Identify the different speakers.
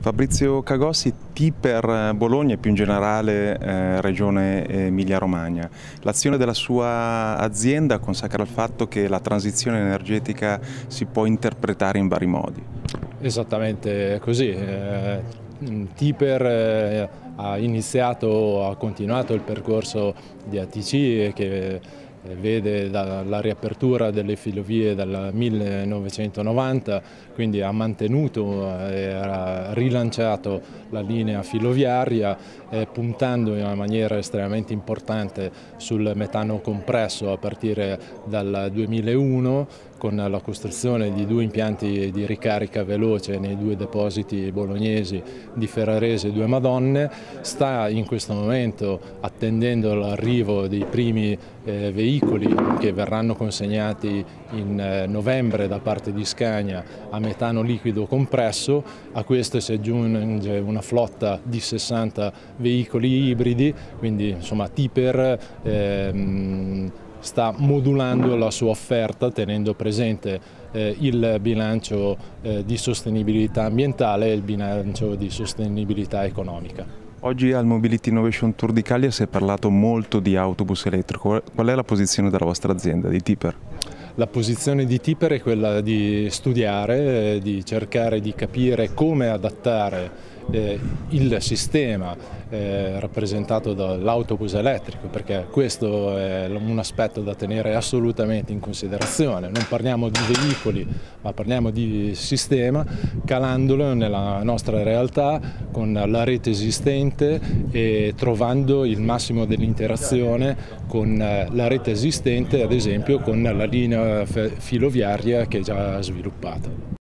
Speaker 1: Fabrizio Cagossi, Tiper Bologna e più in generale Regione Emilia-Romagna. L'azione della sua azienda consacra il fatto che la transizione energetica si può interpretare in vari modi.
Speaker 2: Esattamente così. Tiper ha continuato il percorso di ATC che vede la riapertura delle filovie dal 1990, quindi ha mantenuto e ha rilanciato la linea filoviaria puntando in una maniera estremamente importante sul metano compresso a partire dal 2001 con la costruzione di 2 impianti di ricarica veloce nei 2 depositi bolognesi di Ferrarese e 2 Madonne. Sta in questo momento attendendo l'arrivo dei primi veicoli che verranno consegnati in novembre da parte di Scania a metano liquido compresso. A questo si aggiunge una flotta di 60 veicoli ibridi, quindi insomma Tiper sta modulando la sua offerta tenendo presente il bilancio di sostenibilità ambientale e il bilancio di sostenibilità economica.
Speaker 1: Oggi al Mobility Innovation Tour d'Italia si è parlato molto di autobus elettrico. Qual è la posizione della vostra azienda, di Tiper?
Speaker 2: La posizione di Tiper è quella di studiare, di cercare di capire come adattare il sistema rappresentato dall'autobus elettrico, perché questo è un aspetto da tenere assolutamente in considerazione. Non parliamo di veicoli, ma parliamo di sistema, calandolo nella nostra realtà con la rete esistente e trovando il massimo dell'interazione con la rete esistente, ad esempio con la linea filoviaria che è già sviluppata.